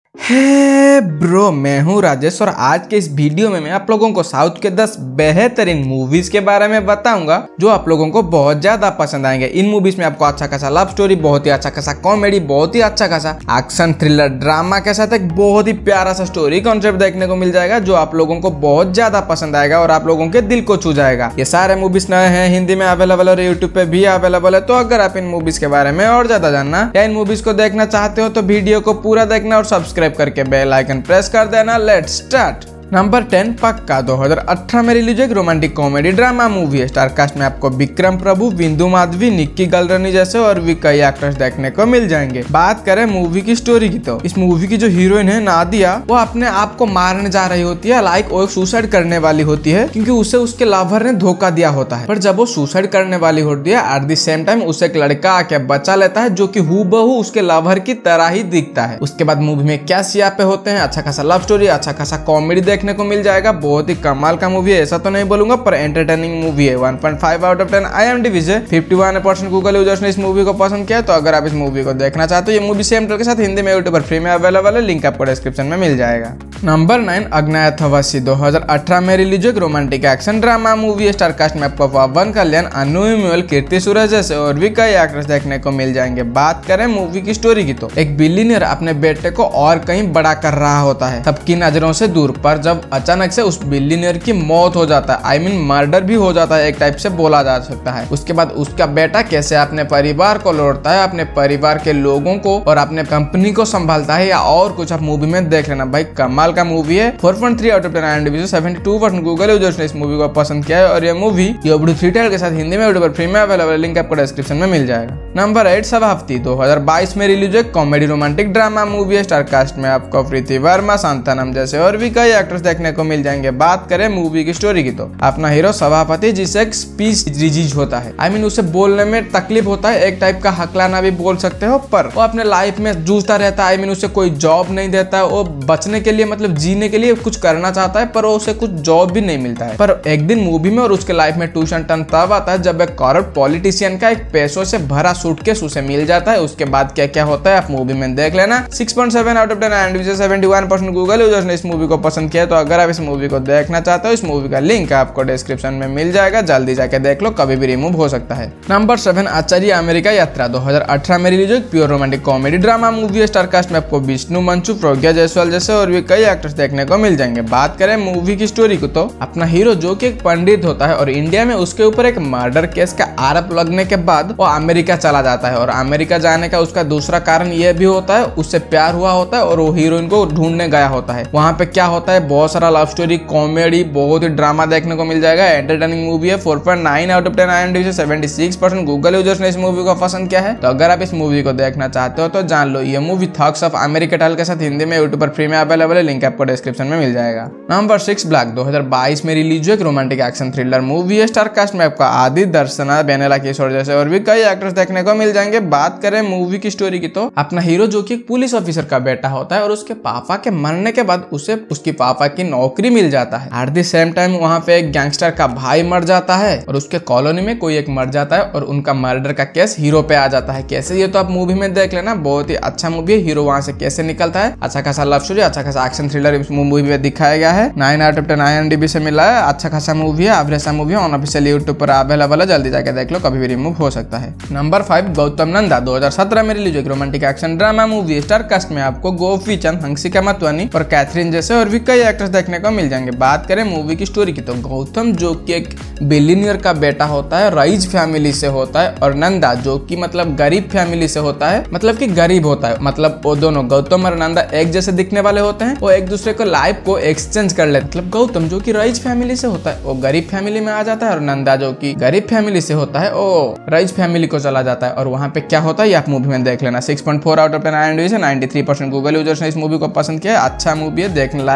हे bro, मैं हूँ राजेश और आज के इस वीडियो में मैं आप लोगों को साउथ के 10 बेहतरीन मूवीज के बारे में बताऊंगा जो आप लोगों को बहुत ज्यादा पसंद आएंगे। इन मूवीज में आपको अच्छा खासा लव स्टोरी, बहुत ही अच्छा खासा कॉमेडी, बहुत ही अच्छा खासा एक्शन थ्रिलर ड्रामा के साथ एक बहुत ही प्यारा सा स्टोरी कॉन्सेप्ट देखने को मिल जाएगा जो आप लोगों को बहुत ज्यादा पसंद आएगा और आप लोगों के दिल को छू जाएगा। ये सारे मूवीज नए हैं, हिंदी में अवेलेबल और यूट्यूब पे भी अवेलेबल है। तो अगर आप इन मूवीज के बारे में और ज्यादा जानना या इन मूवीज को देखना चाहते हो तो वीडियो को पूरा देखना और सब्सक्राइब करके बेल आइकन प्रेस कर देना। Let's start. नंबर 10 पक्का 2018 में रिलीज एक रोमांटिक कॉमेडी ड्रामा मूवी है। स्टार कास्ट में आपको विक्रम प्रभु, बिंदु माधवी, निक्की गलरानी जैसे और भी कई एक्टर्स देखने को मिल जाएंगे। बात करें मूवी की स्टोरी की तो इस मूवी की जो हीरोइन है नादिया, वो अपने आप को मारने जा रही होती है, लाइक वो सुसाइड करने वाली होती है क्योंकि उसे उसके लवर ने धोखा दिया होता है। पर जब वो सुसाइड करने वाली होती है एट द सेम टाइम उसे एक लड़का आके बचा लेता है जो कि हूबहू उसके लवर की तरह ही दिखता है। उसके बाद मूवी में क्या सियापे होते हैं, अच्छा खासा लव स्टोरी, अच्छा खासा कॉमेडी देखने को मिल जाएगा। बहुत ही कमाल का मूवी है, ऐसा तो नहीं बोलूंगा पर एंटरटेनिंग मूवी है। 1.5 आउट ऑफ 10 IMDb से 51% गूगल यूजर्स ने इस मूवी को पसंद किया। तो अगर आप इस मूवी को देखना चाहते हो, ये मूवी सेम के साथ हिंदी में यूट्यूब पर फ्री में अवेलेबल है, लिंक आपको डिस्क्रिप्शन में मिल जाएगा। नंबर 9 अग्नायथवासी 2018 में रिलीज एक रोमांटिक एक्शन ड्रामा मूवी है। स्टार कास्ट में आपको पवन कल्याण, अनु इमोल, कीर्ति सुरेश जैसे और भी कई एक्टर्स देखने को मिल जाएंगे। बात करें मूवी की स्टोरी की तो एक बिलियनियर अपने बेटे को और कहीं बड़ा कर रहा होता है, सबकी नजरों से दूर। पर जब अचानक से उस बिलियनियर की मौत हो जाता है, आई मीन मर्डर भी हो जाता है, एक टाइप से बोला जा सकता है। उसके बाद उसका बेटा कैसे अपने परिवार को लौटता है, अपने परिवार के लोगों को और अपने कंपनी को संभालता है या और कुछ, आप मूवी में देख लेना। भाई कमाल का मूवी है। 4.3 आउट ऑफ 10 IMDb से 72% गूगल यूजर्स ने इस मूवी को पसंद किया है और ये मूवी यूट्यूब के साथ हिंदी में यूट्यूब पर फ्री में अवेलेबल, लिंक आपको डिस्क्रिप्शन में मिल जाएगा। नंबर 8 सभापति 2022 में रिलीज एक कॉमेडी रोमांटिक ड्रामा मूवी है। स्टार कास्ट में आपको प्रीति वर्मा, शांतानम जैसे और भी कई एक्टर्स देखने को मिल जाएंगे। बात करें मूवी की स्टोरी की तो अपना हीरो सभापति जिसे एक स्पीच डिजीज होता है, आई मीन उसे बोलने में तकलीफ होता है, एक टाइप का हकलाना भी बोल सकते हो। पर वो अपने लाइफ में जूझता रहता है, आई मीन उसे कोई जॉब नहीं देता है। वो बचने के लिए मतलब जीने के लिए कुछ करना चाहता है पर उसे कुछ जॉब भी नहीं मिलता है। पर एक दिन मूवी में और उसके लाइफ में ट्यूशन टर्न तब आता है जब एक करप्ट पॉलिटिशियन का एक पैसों से भरा सूटकेस उसे मिल जाता है। उसके बाद क्या क्या होता है आप मूवी में देख लेना। 6.7 आउट ऑफ 10 IMDb से 71% गूगल यूजर्स ने इस मूवी को पसंद किया। तो अगर आप इस मूवी को देखना चाहते हो, इस मूवी का लिंक आपको डिस्क्रिप्शन में मिल जाएगा, जल्दी जाके देख लो, कभी भी रिमूव हो सकता है। नंबर 7 आचार्य अमेरिका यात्रा 2018 में रिलीज एक pure romantic comedy drama movie है। स्टार कास्ट में आपको विष्णु मंचू, प्रज्ञा जायसवाल जैसे और भी कई एक्टर्स देखने को मिल जाएंगे। बात करें मूवी की स्टोरी को तो अपना हीरो जो कि एक पंडित होता है और इंडिया में उसके ऊपर एक मर्डर केस का आरोप लगने के बाद वो अमेरिका चला जाता है। और अमेरिका जाने का उसका दूसरा कारण यह भी होता है, उससे प्यार हुआ होता है और वो हीरोइन को ढूंढने गया होता है। वहां पे क्या होता है, बहुत सारा लव स्टोरी, कॉमेडी, बहुत ही ड्रामा देखने को मिल जाएगा। एंटरटेनिंग मूवी है। 4.9 आउट ऑफ 10 IMDb से 76% गूगल यूजर्स ने इस मूवी को पसंद किया है। तो अगर आप इस मूवी को देखना चाहते हो तो जान लो, ये movie thugs of America title के साथ हिंदी में यूट्यूब पर फ्री में अवेलेबल है, लिंक आपको डिस्क्रिप्शन में मिल जाएगा। नंबर 6 ब्लैक 2022 में रिलीज एक रोमांटिक एक्शन थ्रिलर मूवी है। स्टार कास्ट में आपका आदि, दर्शना, बेनेला किशोर जैसे और भी कई एक्टर्स देखने को मिल जाएंगे। बात करें मूवी की स्टोरी की तो अपना हीरो जो कि एक पुलिस ऑफिसर का बेटा होता है और उसके पापा के मरने के बाद उसे उसकी पापा की नौकरी मिल जाता है। एट द सेम टाइम वहां पे एक गैंगस्टर का भाई मर जाता है और उसके कॉलोनी में कोई एक मर जाता है और उनका मर्डर का केस हीरो पे आ जाता है। कैसे, ये तो आप मूवी में देख लेना, बहुत ही अच्छा मूवी है। हीरो वहां से कैसे निकलता है, अच्छा खासा लव स्टोरी, अच्छा खासा एक्शन थ्रिलर इस मूवी में दिखाया गया है। 9 आउट ऑफ 10 IMDb से मिला है। अच्छा खासा मूवी है, एवरेज सा मूवी है, ऑनऑफिशियल यूट्यूब पर अवेलेबल है, जल्दी जाके देख लो, कभी भी रिमूव हो सकता है। नंबर 5 गौतम नंदा 2017 में रिलीज एक रोमांटिक एक्शन ड्रामा मूवी है। स्टार कास्ट में आपको गोपी चंद, हंसिका मतवानी और कैथरीन जैसे और भी कई एक्टर्स देखने को मिल जाएंगे। बात करें मूवी की स्टोरी की तो गौतम जो कि एक बिलियनियर का बेटा होता है, रईस फैमिली से होता है, और नंदा जो कि मतलब गरीब फैमिली से होता है, मतलब कि गरीब होता है। मतलब वो दोनों गौतम और नंदा एक जैसे दिखने वाले होते हैं, वो एक दूसरे को लाइफ को एक्सचेंज कर लेते। मतलब गौतम जो कि रईस फैमिली से होता है वो गरीब फैमिली में आ जाता है और नंदा जो कि गरीब फैमिली से होता है वो रईस फैमिली को चला जाता है। और वहां पे क्या होता है आप मूवी में देख लेना। 6.4 आउट ऑफ 10 IMDb से 93% गूगल यूजर्स ने इस मूवी को पसंद किया है। अच्छा मूवी है, देखने लायक मूवी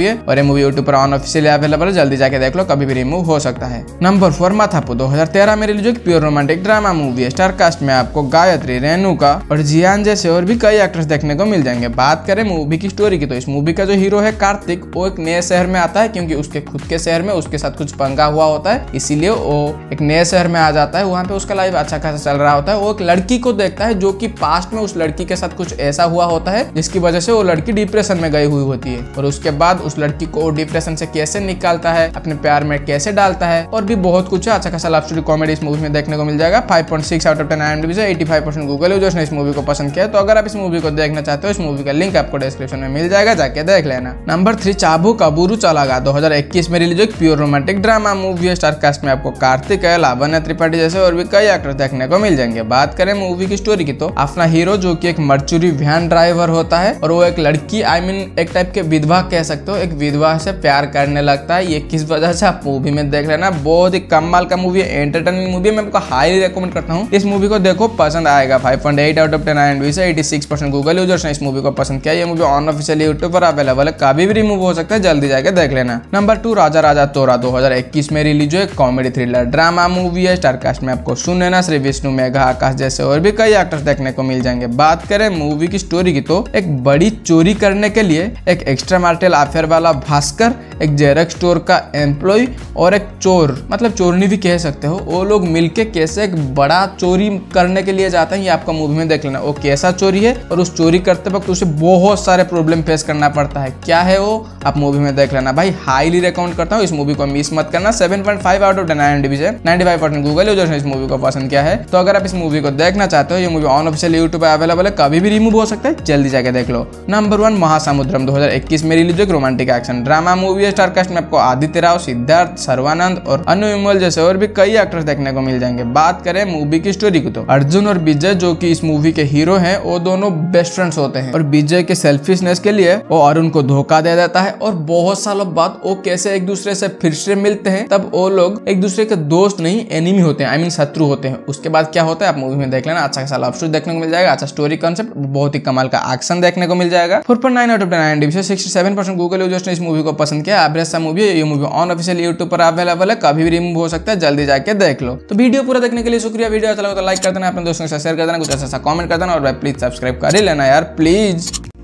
है और ये मूवी यूट्यूब पर ऑनऑफिशियली अवेलेबल है, जल्दी जाके देख लो, कभी भी रिमूव हो सकता है। नंबर 4 माथापू 2013 में रिलीज हुई प्योर रोमांटिक ड्रामा मूवी है। स्टार कास्ट में आपको गायत्री, रेणुका और जियान जैसे और भी कई एक्टर्स देखने को मिल जाएंगे। बात करें मूवी की स्टोरी की तो इस मूवी का जो हीरो है कार्तिक, वो एक नए शहर में आता है क्योंकि उसके खुद के शहर में उसके साथ कुछ पंगा हुआ होता है, इसीलिए वो एक नए शहर में आ जाता है। वहाँ पे उसका लाइफ अच्छा खासा चल रहा होता है। वो एक लड़की को देखता है जो कि पास्ट में उस लड़की के साथ कुछ ऐसा हुआ होता है जिसकी वजह से वो लड़की डिप्रेशन में गई हुई होती है, और उसके बाद उस लड़की को डिप्रेशन से कैसे निकालता है, अपने प्यार में कैसे डालता है, और भी बहुत कुछ है। अच्छा खासा लव स्टोरी कॉमेडी इस मूवी में देखने को मिल जाएगा। 5.6 आउट ऑफ 10 IMDb से 85% गूगल यूजर्स ने इस मूवी को पसंद किया। तो अगर आप इस मूवी को देखना चाहते हो, इस मूवी का लिंक आपको डिस्क्रिप्शन में मिल जाएगा, जाके देख लेना। नंबर 3 चाबू कबूरू चलागा 2021 में रिलीज हुई प्योर रोमांटिक ड्रामा मूवी है। स्टार कास्ट में आपको कार्तिक है, लावण्य त्रिपाठी जैसे और भी कई एक्टर्स देखने को मिल जाएंगे। बात करें मूवी की स्टोरी की तो अपना हीरो जो कि एक मर्चुरी वैन ड्राइवर होता है और वो एक लड़की एक टाइप के विधवा कह सकते हो, एक विधवा से प्यार करने लगता है। ये किस वजह से आप मूवी में देख लेना, बहुत ही कमाल का मूवी है, एंटरटेनिंग मूवी है। मैं आपको हाईली रेकमेंड करता हूँ, इस मूवी को देखो, पसंद आएगा। 5.8 आउट ऑफ 10 IMDb से 86% गूगल यूजर्स ने इस मूवी को पसंद किया। ये मूवी ऑनऑफिशियल यूट्यूब पर अवेलेबल है, कभी भी रिमूव हो सकता है, जल्दी जाके देख लेना। नंबर 2 राजा राजा तोरा 2021 में रिलीज हुई कॉमेडी थ्रिलर ड्रामा मूवी है। स्टार कास्ट में आपको सुनैना, श्री विष्णु, मेघा, आकाश जैसे और भी कई एक्टर्स देखने को मिल जाएंगे। बात करें मूवी की स्टोरी की तो एक बड़ी चोरी करने के लिए एक एक्स्ट्रा मार्टल अफेयर वाला भास्कर, एक जेरक्स स्टोर का एम्प्लॉय और एक चोर, मतलब चोरनी भी कह सकते हो, वो लोग मिलके कैसे एक बड़ा चोरी करने के लिए जाते हैं, ये आपको मूवी में देख लेना। वो कैसा चोरी है और उस चोरी करते वक्त उसे बहुत सारे प्रॉब्लम फेस करना पड़ता है, क्या है वो आप मूवी में देख लेना। भाई हाईली रिकमेंड करता हूँ, इस मूवी को मिस मत करना। 7.5 आउट ऑफ 10 IMDb से 95% गूगल यूजर्स ने इस मूवी को पसंद किया है। तो अगर आप इस मूवी को देखना चाहते हो, ये मूवी ऑनऑफिशियल यूट्यूब पर अवेलेबल है, कभी भी रिमूव हो सकता है, जल्दी जाके देख लो। नंबर 1 महासमुद्रम 2021 में रिलीज हुई रोमांटिक एक्शन ड्रामा मूवी है। स्टार कास्ट में आपको आदित्य राव, सिद्धार्थ, सर्वानंद और अनु विमल जैसे और भी कई एक्टर्स देखने को मिल जाएंगे। बात करें मूवी की स्टोरी की तो अर्जुन और विजय जो कि इस मूवी के हीरो हैं, वो दोनों बेस्ट फ्रेंड्स होते हैं और विजय के सेल्फिशनेस के लिए वो अरुण को धोखा दे देता है और बहुत सालों बाद वो कैसे एक दूसरे से फिर से मिलते हैं, तब वो लोग एक दूसरे के दोस्त नहीं एनिमी होते हैं, आई मीन शत्रु होते हैं। उसके बाद क्या होता है आप मूवी में देख लेना। अच्छा खासा लव स्टोरी देखने को मिल जाएगा, अच्छा स्टोरी कॉन्सेप्ट, बहुत ही कमाल का एक्शन देखने को मिल जाएगा। 4.9 आउट ऑफ 10 IMDb से 67% गूगल यूजर्स ने इस मूवी को पसंद किया। एवरेज सा मूवी है, ये मूवी ऑनऑफिशियल यूट्यूब पर अवेलेबल है, कभी भी रिमूव हो सकता है, जल्दी जाके देख लो। तो वीडियो पूरा देखने के लिए शुक्रिया। वीडियो अच्छा लगा तो लाइक कर देना, अपने दोस्तों के साथ शेयर कर देना, कुछ ऐसा कमेंट कर देना और भाई प्लीज सब्सक्राइब कर ही लेना यार, प्लीज।